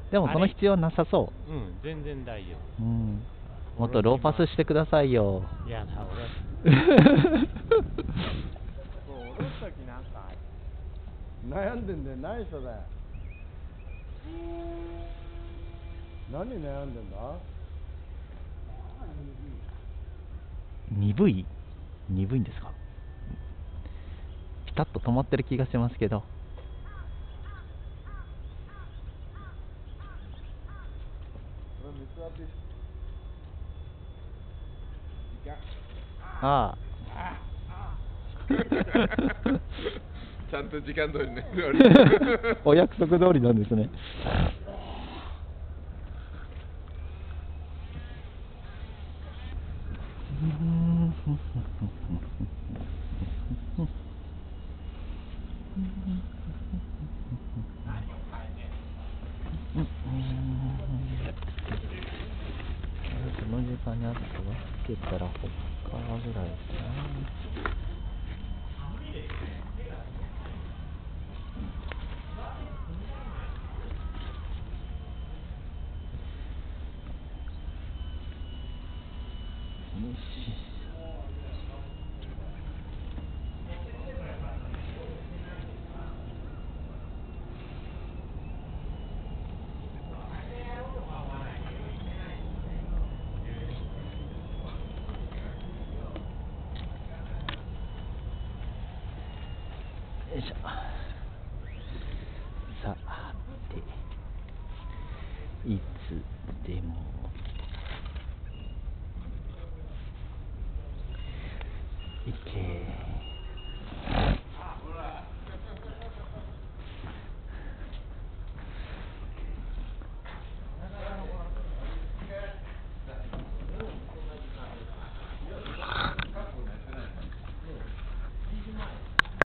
でもその必要なさそう。うん、全然大丈う。もっとローパスしてくださいよ。 夫。いやな、 そう、下ろすときなんか悩んでんだよ。ない人だよ。何悩んでんだ？ 鈍いんですか？ピタッと止まってる気がしますけど。ああちゃんと時間通りね。 お約束通りなんですね。この時間にあとはつけたら他ぐらいかな。よし。よいしょ。さて、いつでもいけ。